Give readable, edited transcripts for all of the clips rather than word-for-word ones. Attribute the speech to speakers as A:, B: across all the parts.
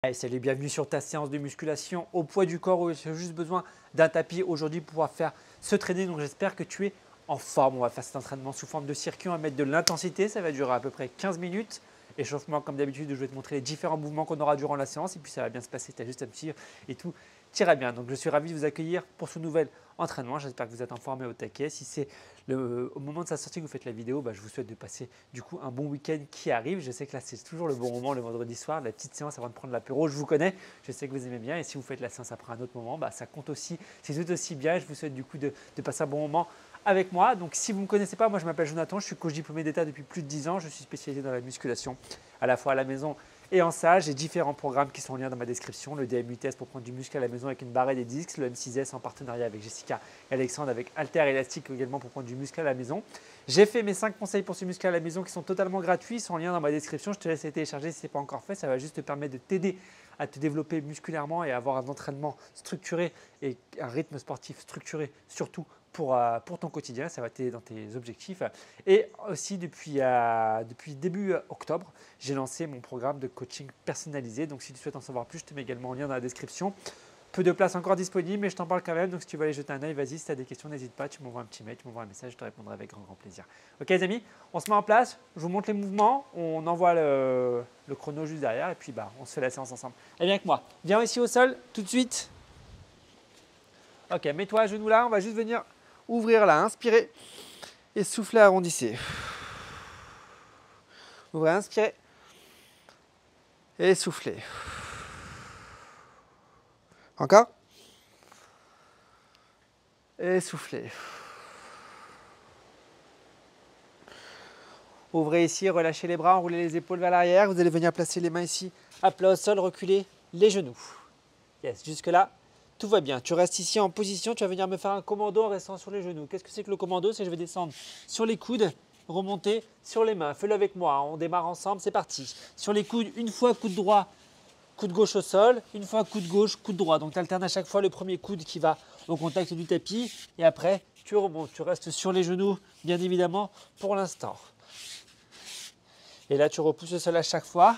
A: Hey, salut, bienvenue sur ta séance de musculation au poids du corps où tu as juste besoin d'un tapis aujourd'hui pour pouvoir faire ce training. Donc j'espère que tu es en forme. On va faire cet entraînement sous forme de circuit, on va mettre de l'intensité, ça va durer à peu près 15 minutes. Échauffement comme d'habitude, je vais te montrer les différents mouvements qu'on aura durant la séance et puis ça va bien se passer, tu as juste à me suivre et tout ira bien. Donc je suis ravi de vous accueillir pour ce nouvel entraînement. J'espère que vous êtes informés au taquet. Si c'est au moment de sa sortie que vous faites la vidéo, je vous souhaite de passer du coup un bon week-end qui arrive. Je sais que là c'est toujours le bon moment le vendredi soir, la petite séance avant de prendre l'apéro. Je vous connais, je sais que vous aimez bien et si vous faites la séance après un autre moment, ça compte aussi, c'est tout aussi bien. Je vous souhaite du coup de passer un bon moment avec moi. Donc si vous ne me connaissez pas, moi je m'appelle Jonathan, je suis coach diplômé d'État depuis plus de 10 ans. Je suis spécialisé dans la musculation à la fois à la maison et en salle. J'ai différents programmes qui sont en lien dans ma description. Le DMU-Test pour prendre du muscle à la maison avec une barre et des disques. Le M6S en partenariat avec Jessica et Alexandre avec Halter Élastique également pour prendre du muscle à la maison. J'ai fait mes 5 conseils pour ce muscle à la maison qui sont totalement gratuits. Ils sont en lien dans ma description. Je te laisse les télécharger si ce n'est pas encore fait. Ça va juste te permettre de t'aider à te développer musculairement et à avoir un entraînement structuré et un rythme sportif structuré surtout pour ton quotidien, ça va t'aider dans tes objectifs. Et aussi depuis début octobre, j'ai lancé mon programme de coaching personnalisé. Donc si tu souhaites en savoir plus, je te mets également en lien dans la description. Peu de place encore disponible, mais je t'en parle quand même. Donc si tu veux aller jeter un œil, vas-y, si tu as des questions, n'hésite pas, tu m'envoies un petit mail, tu m'envoies un message, je te répondrai avec grand plaisir. Ok les amis, on se met en place, je vous montre les mouvements, on envoie le chrono juste derrière et puis on se fait la séance ensemble. Et viens avec moi, viens ici au sol tout de suite. Ok, mets-toi à genoux là, on va juste venir ouvrir là, inspirez et soufflez, arrondissez. Ouvrez, inspirez et soufflez. Encore. Et soufflez. Ouvrez ici, relâchez les bras, enroulez les épaules vers l'arrière. Vous allez venir placer les mains ici, à plat au sol, reculez les genoux. Yes, jusque là, tout va bien. Tu restes ici en position, tu vas venir me faire un commando en restant sur les genoux. Qu'est-ce que c'est que le commando? C'est que je vais descendre sur les coudes, remonter sur les mains. Fais-le avec moi, on démarre ensemble, c'est parti. Sur les coudes, une fois coude droit, coude gauche au sol, une fois coude gauche, coude droit. Donc tu alternes à chaque fois le premier coude qui va au contact du tapis et après tu remontes. Tu restes sur les genoux, bien évidemment, pour l'instant. Et là, tu repousses le sol à chaque fois.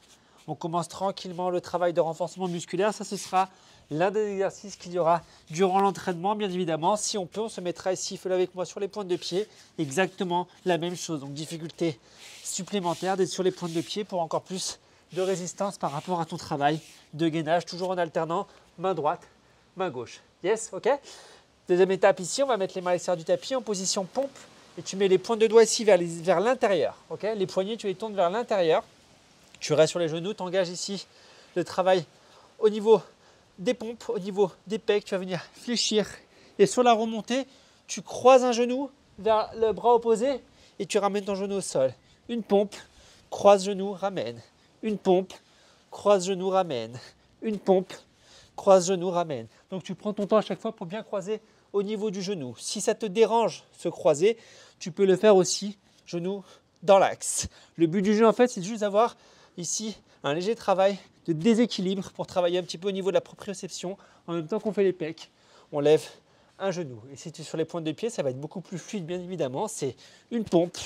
A: On commence tranquillement le travail de renforcement musculaire. Ça, ce sera l'un des exercices qu'il y aura durant l'entraînement, bien évidemment. Si on peut, on se mettra ici, fais-le avec moi, sur les pointes de pied. Exactement la même chose. Donc, difficulté supplémentaire d'être sur les pointes de pied pour encore plus de résistance par rapport à ton travail de gainage, toujours en alternant main droite, main gauche. Yes, ok. Deuxième étape ici, on va mettre les mains à l'extérieur du tapis en position pompe. Et tu mets les pointes de doigts ici vers l'intérieur. Okay, les poignets, tu les tournes vers l'intérieur. Tu restes sur les genoux, tu engages ici le travail au niveau des pompes, au niveau des pecs. Tu vas venir fléchir. Et sur la remontée, tu croises un genou vers le bras opposé et tu ramènes ton genou au sol. Une pompe, croise genou, ramène. Une pompe, croise genou, ramène. Une pompe, croise genou, ramène. Donc tu prends ton temps à chaque fois pour bien croiser au niveau du genou. Si ça te dérange ce croisé, tu peux le faire aussi genou dans l'axe. Le but du jeu en fait, c'est juste d'avoir ici un léger travail de déséquilibre pour travailler un petit peu au niveau de la proprioception en même temps qu'on fait les pecs. On lève un genou. Et si tu es sur les pointes de pied, ça va être beaucoup plus fluide bien évidemment. C'est une pompe,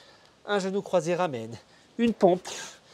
A: un genou croisé ramène, une pompe,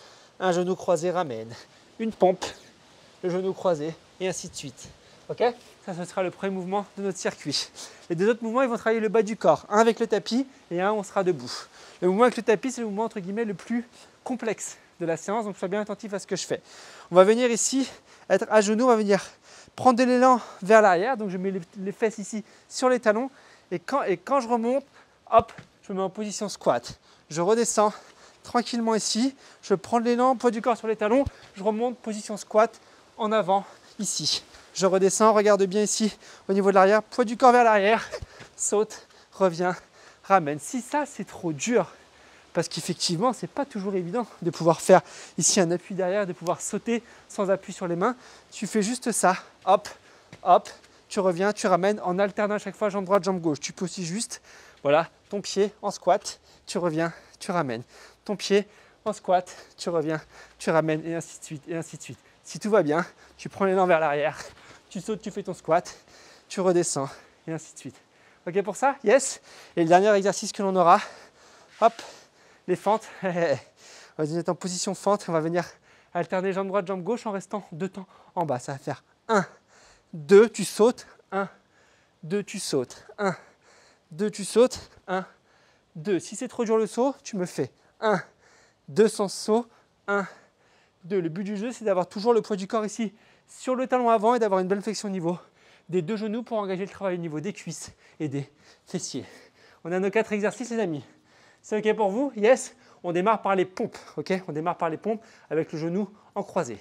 A: un genou croisé ramène, une pompe, le genou croisé et ainsi de suite. Ok? Ça, ce sera le premier mouvement de notre circuit. Les deux autres mouvements, ils vont travailler le bas du corps. Un avec le tapis et un, on sera debout. Le mouvement avec le tapis, c'est le mouvement entre guillemets le plus complexe de la séance, donc sois bien attentif à ce que je fais. On va venir ici, être à genoux, on va venir prendre de l'élan vers l'arrière. Donc je mets les fesses ici sur les talons et quand je remonte, hop, je me mets en position squat. Je redescends tranquillement ici, je prends de l'élan, poids du corps sur les talons, je remonte, position squat, en avant, ici. Je redescends, regarde bien ici, au niveau de l'arrière, poids du corps vers l'arrière, saute, reviens, ramène. Si ça, c'est trop dur, parce qu'effectivement, ce n'est pas toujours évident de pouvoir faire ici un appui derrière, de pouvoir sauter sans appui sur les mains. Tu fais juste ça, hop, hop, tu reviens, tu ramènes en alternant à chaque fois jambe droite, jambe gauche. Tu peux aussi juste, voilà, ton pied en squat, tu reviens, tu ramènes. Ton pied en squat, tu reviens, tu ramènes et ainsi de suite, et ainsi de suite. Si tout va bien, tu prends l'élan vers l'arrière, tu sautes, tu fais ton squat, tu redescends et ainsi de suite. Ok pour ça? Yes. Et le dernier exercice que l'on aura, hop, les fentes. On va être en position fente, on va venir Alterner jambe droite, jambe gauche en restant 2 temps en bas. Ça va faire 1, 2, tu sautes, 1, 2, tu sautes, 1, 2, tu sautes, 1, 2. Si c'est trop dur le saut, tu me fais 1, 2 sans saut, 1, 2. Le but du jeu, c'est d'avoir toujours le poids du corps ici sur le talon avant et d'avoir une bonne flexion au niveau des 2 genoux pour engager le travail au niveau des cuisses et des fessiers. On a nos 4 exercices, les amis. C'est OK pour vous? Yes? On démarre par les pompes, OK? On démarre par les pompes avec le genou en croisé.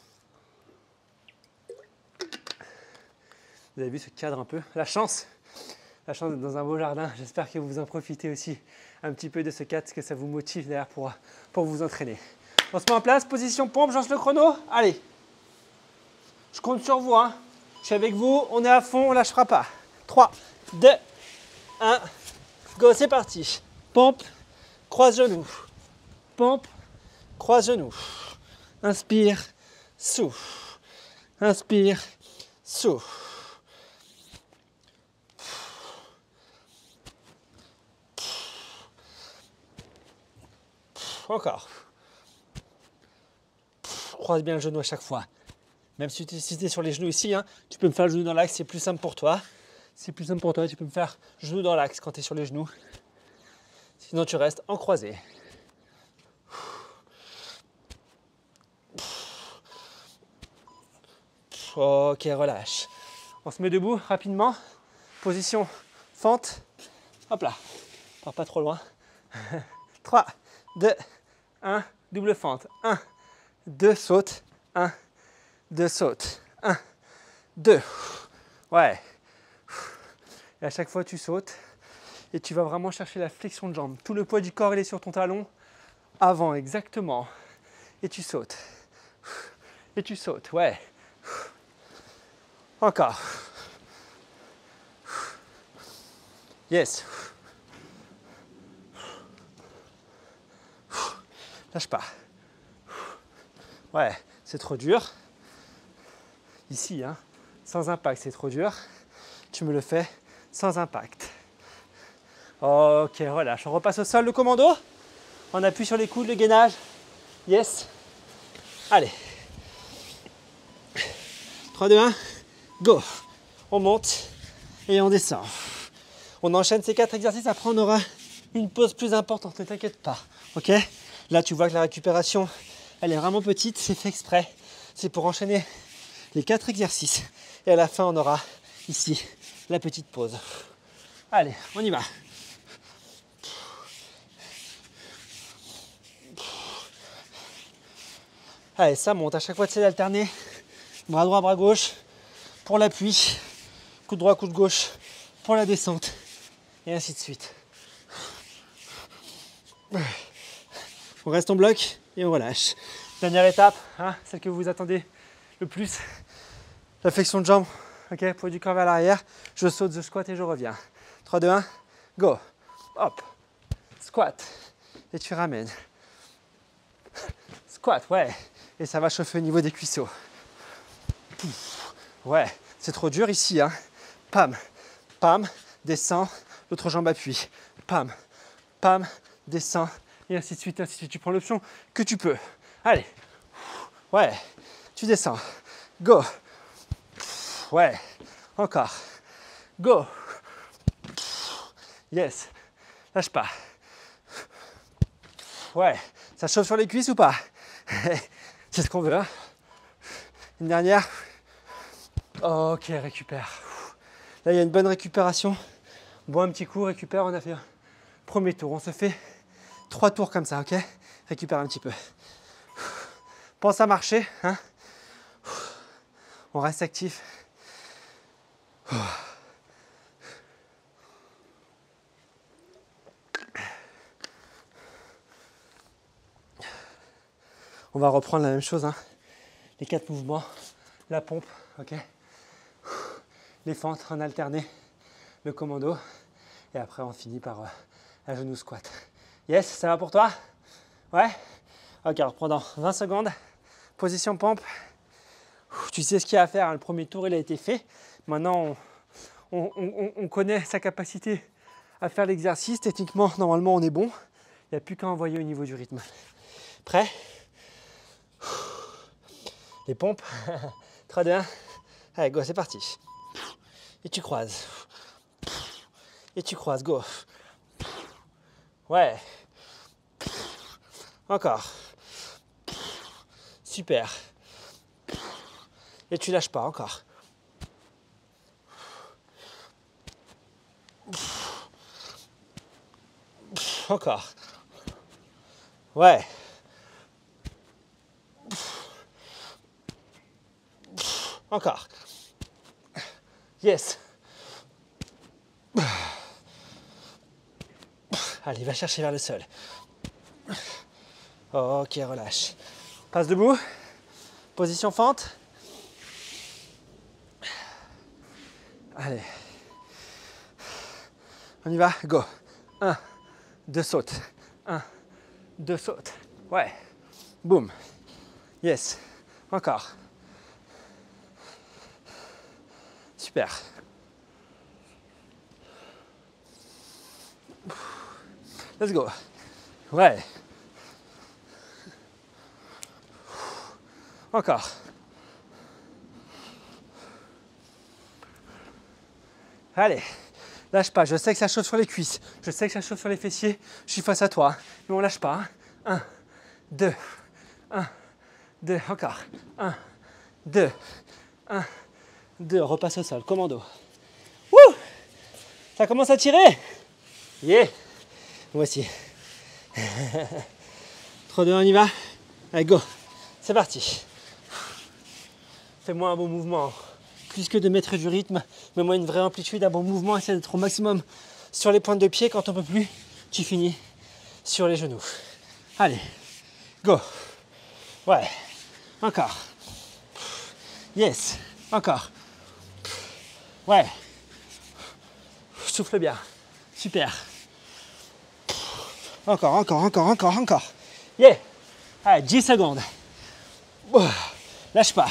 A: Vous avez vu ce cadre un peu? La chance d'être dans un beau jardin. J'espère que vous en profitez aussi un petit peu de ce cadre, que ça vous motive derrière pour vous entraîner. On se met en place, position pompe, je lance le chrono. Allez, je compte sur vous, hein. Je suis avec vous, on est à fond, on ne lâchera pas. 3, 2, 1, go, c'est parti. Pompe, croise genou. Pompe, croise genou. Inspire, souffle. Inspire, souffle. Encore. Croise bien le genou à chaque fois. Même si tu es sur les genoux ici, hein, tu peux me faire le genou dans l'axe, c'est plus simple pour toi. C'est plus simple pour toi, tu peux me faire genou dans l'axe quand tu es sur les genoux. Sinon, tu restes en croisé. Ok, relâche. On se met debout rapidement. Position fente. Hop là. Pars pas trop loin. 3, 2, 1. Double fente. 1, 2, saute. 1, 2, saute. 1, 2. Ouais. Et à chaque fois, tu sautes. Et tu vas vraiment chercher la flexion de jambe. Tout le poids du corps, il est sur ton talon. Avant, exactement. Et tu sautes. Et tu sautes, ouais. Encore. Yes. Lâche pas. Ouais, c'est trop dur. Ici, hein, sans impact, c'est trop dur. Tu me le fais sans impact. Ok, relâche. On repasse au sol, le commando. On appuie sur les coudes, le gainage. Yes. Allez. 3, 2, 1. Go. On monte et on descend. On enchaîne ces 4 exercices. Après, on aura une pause plus importante. Ne t'inquiète pas. Ok? Là, tu vois que la récupération, elle est vraiment petite. C'est fait exprès. C'est pour enchaîner les 4 exercices. Et à la fin, on aura ici la petite pause. Allez, on y va. Allez, ça monte. À chaque fois, tu sais d'alterner. Bras droit, bras gauche pour l'appui. Coup de droit, coup de gauche pour la descente. Et ainsi de suite. On reste en bloc et on relâche. Dernière étape, hein, celle que vous attendez le plus. La flexion de jambe. Ok, poids du corps vers l'arrière. Je saute, je squat et je reviens. 3, 2, 1, go. Hop. Squat. Et tu ramènes. Squat, ouais. Et ça va chauffer au niveau des cuisseaux. Ouais, c'est trop dur ici, hein. Pam, pam, descend, l'autre jambe appuie. Pam, pam, descend, et ainsi de suite, ainsi de suite. Tu prends l'option que tu peux. Allez, ouais, tu descends. Go. Ouais, encore. Go. Yes, lâche pas. Ouais, ça chauffe sur les cuisses ou pas? C'est ce qu'on veut, hein. Une dernière. Ok, récupère. Là, il y a une bonne récupération. On boit un petit coup, récupère. On a fait un premier tour. On se fait 3 tours comme ça, ok? Récupère un petit peu. Pense à marcher, hein? On reste actif. On va reprendre la même chose, hein. Les 4 mouvements, la pompe, ok? Les fentes en alterné, le commando, et après on finit par un genou squat. Yes, ça va pour toi? Ouais? Ok, reprends dans 20 secondes. Position pompe. Tu sais ce qu'il y a à faire, hein. Le premier tour il a été fait. Maintenant on connaît sa capacité à faire l'exercice. Techniquement, normalement on est bon. Il n'y a plus qu'à envoyer au niveau du rythme. Prêt? Les pompes. 3, 2, 1. Allez, go, c'est parti. Et tu croises. Et tu croises, go. Ouais. Encore. Super. Et tu lâches pas, encore. Encore. Ouais. Encore. Yes. Allez, va chercher vers le sol. Ok, relâche. Passe debout. Position fente. Allez. On y va. Go. 1, 2 sautes. 1, 2 sautes. Ouais. Boum. Yes. Encore. Super. Let's go. Ouais. Encore. Allez. Lâche pas. Je sais que ça chauffe sur les cuisses. Je sais que ça chauffe sur les fessiers. Je suis face à toi. Mais on lâche pas. 1, 2. 1, 2. Encore. 1, 2. 1, 2. Repasse au sol. Commando. Wouh! Ça commence à tirer. Yeah. Moi aussi. 3, 2, 1, on y va. Allez, go. C'est parti. Fais-moi un bon mouvement. Plus que de mettre du rythme, mets-moi une vraie amplitude, un bon mouvement. Essaie d'être au maximum sur les pointes de pied. Quand on peut plus, tu finis sur les genoux. Allez, go. Ouais. Encore. Yes. Encore. Ouais. Souffle bien. Super. Encore, encore, encore, encore, encore. Yeah. Allez, 10 secondes. Lâche pas.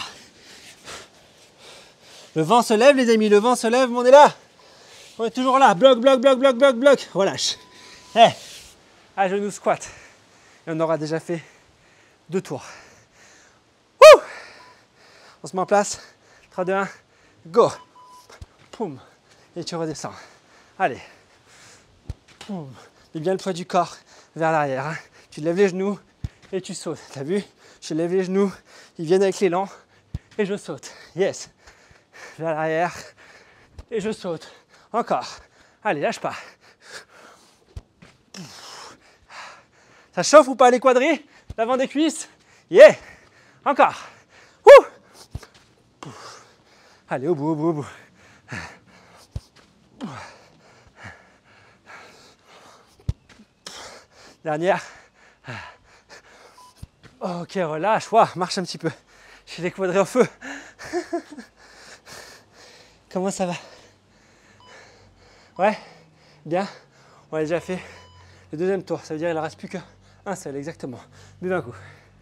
A: Le vent se lève, les amis. Le vent se lève, mais on est là. On est toujours là. Bloc, bloc, bloc, bloc, bloc, bloc. Relâche. Hey. À genoux squat. Et on aura déjà fait 2 tours. Wouh. On se met en place. 3, 2, 1. Go. Poum. Et tu redescends. Allez. Poum. Mets bien le poids du corps vers l'arrière. Hein. Tu lèves les genoux et tu sautes. T'as vu? Je lève les genoux. Ils viennent avec l'élan. Et je saute. Yes. Vers l'arrière. Et je saute. Encore. Allez, lâche pas. Ça chauffe ou pas les quadris? L'avant des cuisses? Yeah. Encore. Ouh. Allez, au bout, au bout, au bout. Dernière. Ok, relâche. Wow, marche un petit peu. J'ai les quadris en feu. Comment ça va? Ouais? Bien? On a déjà fait le deuxième tour. Ça veut dire qu'il ne reste plus qu'un seul, exactement. Buvez un coup.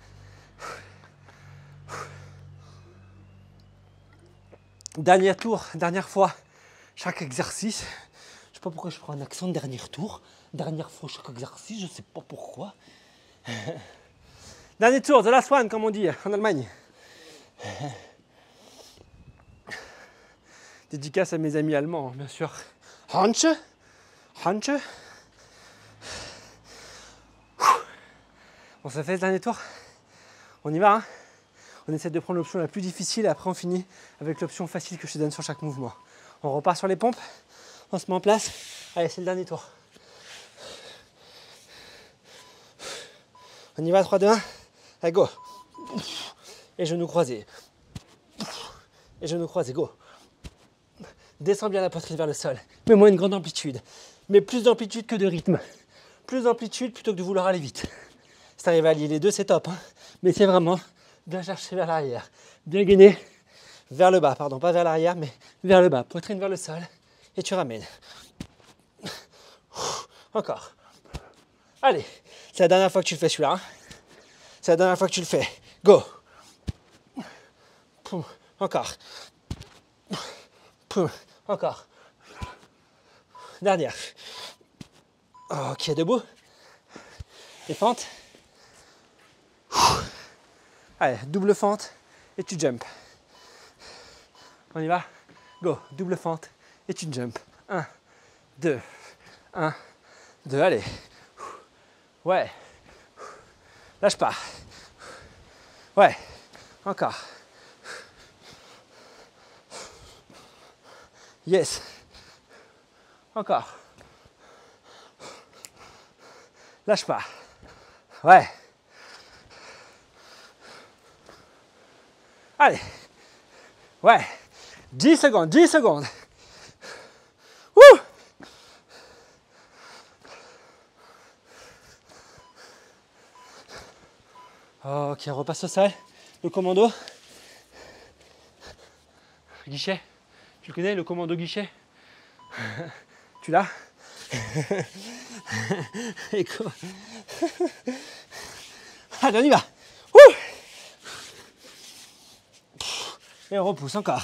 A: Dernier tour, dernière fois, chaque exercice. Je sais pas pourquoi je prends un accent de dernier tour. Dernière fois chaque exercice, je sais pas pourquoi. Dernier tour, the last one, comme on dit en Allemagne. Dédicace à mes amis allemands, bien sûr. Hanche. Hanche. On se fait le dernier tour. On y va, hein. On essaie de prendre l'option la plus difficile et après on finit avec l'option facile que je te donne sur chaque mouvement. On repart sur les pompes, on se met en place. Allez, c'est le dernier tour. On y va, 3, 2, 1. Allez, go. Et genoux croisés. Et genoux croisés, go. Descends bien la poitrine vers le sol. Mets-moi une grande amplitude. Mais plus d'amplitude que de rythme. Plus d'amplitude plutôt que de vouloir aller vite. Si tu arrives à allier les deux, c'est top. Hein. Mais c'est vraiment bien chercher vers l'arrière. Bien gainer vers le bas. Pardon, pas vers l'arrière, mais vers le bas. Poitrine vers le sol. Et tu ramènes. Encore. Allez. C'est la dernière fois que tu le fais celui-là. Hein. C'est la dernière fois que tu le fais. Go. Poum. Encore. Poum. Encore. Dernière. Ok, debout. Et fente. Allez, double fente. et tu jump. On y va? Go, double fente et tu jump. 1, 2, 1, 2, allez. Ouais. Lâche pas. Ouais, encore. Yes. Encore. Lâche pas. Ouais. Allez. Ouais. 10 secondes, 10 secondes. Wouh! Ok, on repasse au sol. Le commando. Guichet. Tu le connais, le commando guichet? Tu l'as? Écoute. Allez, on y va. Ouh! Et on repousse encore.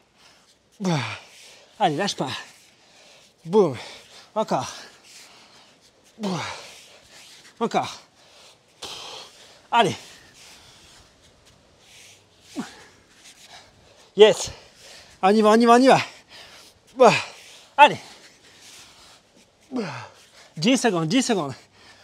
A: Allez, lâche pas. Boum. Encore. Encore. Allez. Yes. On y va, on y va, on y va. Allez. 10 secondes, 10 secondes.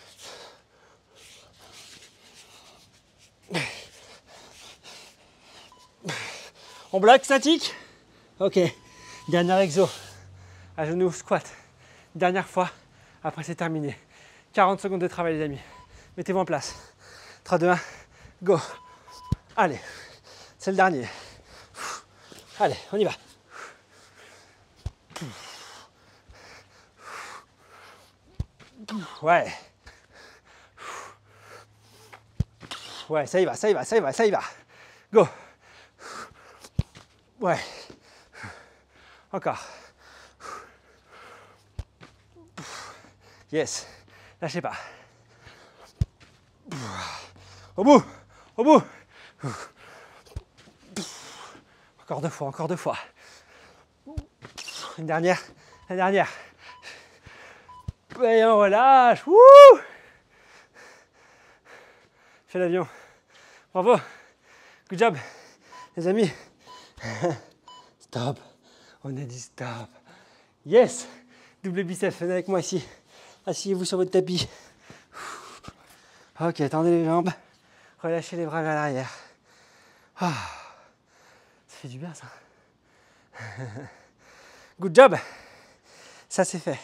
A: On bloque statique. Ok. Dernier exo. À genoux, squat. Dernière fois. Après, c'est terminé. 40 secondes de travail, les amis. Mettez-vous en place. 3, 2, 1. Go. Allez. C'est le dernier. Allez, on y va. Ouais. Ouais, ça y va, ça y va, ça y va, ça y va. Go. Ouais. Encore. Yes. Lâchez pas. Au bout. Au bout. Encore 2 fois, encore 2 fois. Une dernière, la dernière. Et on relâche. Wouh! Fais l'avion. Bravo. Good job, les amis. Stop. On a dit stop. Yes. Double biceps. Venez avec moi ici. Asseyez-vous sur votre tapis. Ok, tendez les jambes. Relâchez les bras vers l'arrière. Ah, ça fait du bien ça. Good job. Ça c'est fait.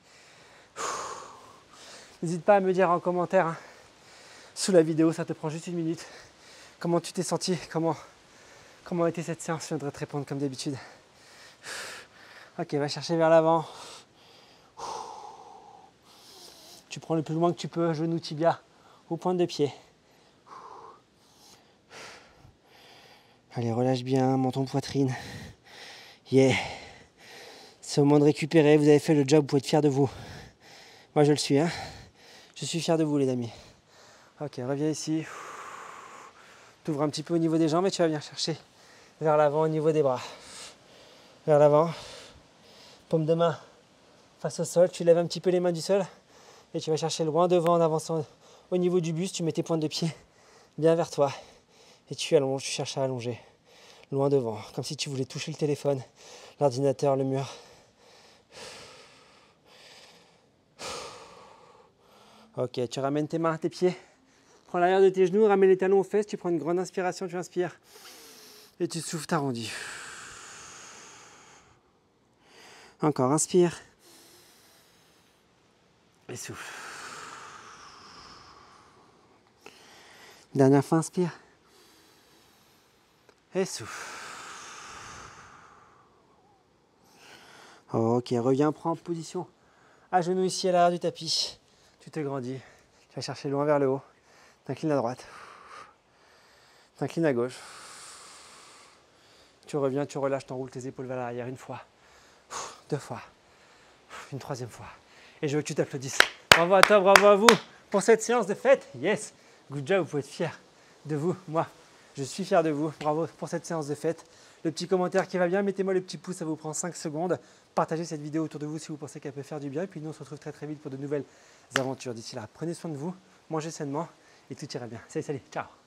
A: N'hésite pas à me dire en commentaire hein, sous la vidéo, ça te prend juste 1 minute. Comment tu t'es senti, comment a été cette séance? Je viendrai te répondre comme d'habitude. Ok, va chercher vers l'avant. Tu prends le plus loin que tu peux, genou, tibia, aux pointes de pied. Allez, relâche bien, menton, poitrine. Yeah. C'est au moment de récupérer, vous avez fait le job, vous pouvez être fiers de vous. Moi je le suis, hein. Je suis fier de vous les amis. Ok, reviens ici. T'ouvres un petit peu au niveau des jambes et tu vas venir chercher vers l'avant au niveau des bras. Vers l'avant. Paume de main face au sol. Tu lèves un petit peu les mains du sol et tu vas chercher loin devant en avançant au niveau du buste. Tu mets tes pointes de pied bien vers toi et tu allonges, tu cherches à allonger. Loin devant, comme si tu voulais toucher le téléphone, l'ordinateur, le mur. Ok, tu ramènes tes mains, tes pieds. Prends l'arrière de tes genoux, ramène les talons aux fesses. Tu prends une grande inspiration, tu inspires. Et tu souffles, t'arrondis. Encore, inspire. Et souffle. Dernière fois, inspire. Et souffle. Ok, reviens, prends position à genoux ici à l'arrière du tapis. Tu te grandis. Tu vas chercher loin vers le haut. T'inclines à droite. T'inclines à gauche. Tu reviens, tu relâches, t'enroules tes épaules vers l'arrière 1 fois, 2 fois, une 3e fois. Et je veux que tu t'applaudisses. Bravo à toi, bravo à vous pour cette séance de fête. Yes, good job, vous pouvez être fiers de vous. Moi, je suis fier de vous. Bravo pour cette séance de fête. Le petit commentaire qui va bien, mettez-moi le petit pouce, ça vous prend 5 secondes. Partagez cette vidéo autour de vous si vous pensez qu'elle peut faire du bien. Et puis nous, on se retrouve très très vite pour de nouvelles aventures. D'ici là, prenez soin de vous, mangez sainement et tout ira bien. Salut, salut, ciao.